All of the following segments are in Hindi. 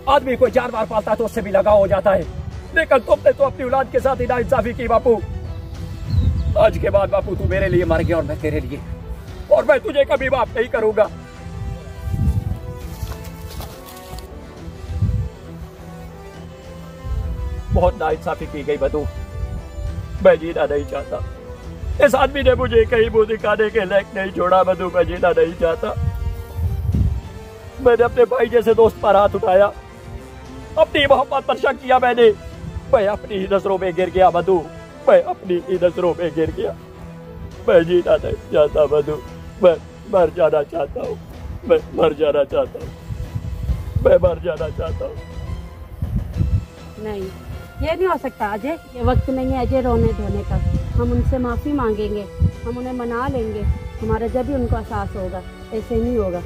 आदमी कोई जानवर पालता है तो उससे भी लगाव हो जाता है, लेकिन तुमने तो अपनी औलाद के साथ नाइंसाफी की बापू। आज के बाद बापू तू मेरे लिए मर गया और मैं तेरे लिए, और मैं तुझे कभी माफ नहीं करूंगा। बहुत नाइंसाफी की गई मधु, मैं जीना नहीं चाहता। इस आदमी ने मुझे कहीं मुंह दिखाने के लायक नहीं छोड़ा मधु, मैं जीना नहीं चाहता। मैंने अपने भाई जैसे दोस्त पर हाथ उठाया, अपनी मोहब्बत पर शक किया मैंने। मैं अपनी ही नजरों में गिर गया मधु, मैं अपनी ही नजरों में गिर गया। मैं जीना नहीं चाहता मधु, मैं मर जाना चाहता हूँ, मैं मर जाना चाहता हूँ, मैं मर जाना चाहता हूँ। नहीं, ये नहीं हो सकता अजय, ये वक्त नहीं है अजय रोने धोने का। हम उनसे माफी मांगेंगे, हम उन्हें मना लेंगे, हमारा जब भी उनको एहसास होगा। ऐसे नहीं होगा।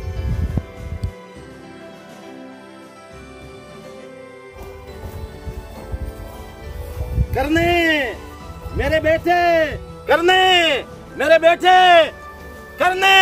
करने मेरे बेटे, करने मेरे बेटे, करने।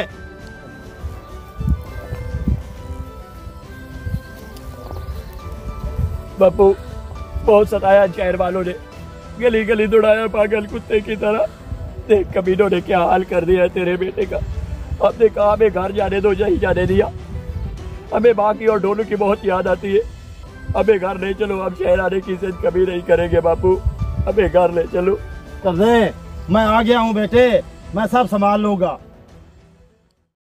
बापू बहुत सताया शहर वालों ने, गली गली दौड़ाया पागल कुत्ते की तरह। देख कमीनों ने क्या हाल कर दिया है तेरे बेटे का। आपने कहा हमें घर जाने दो, नहीं जाने दिया। हमें माँ की और डोनू की बहुत याद आती है। हमें घर ले चलो, हम शहर आने की जिद कभी नहीं करेंगे बापू, हमें घर ले चलो। करने मैं आ गया हूँ बेटे, मैं सब संभाल लूंगा।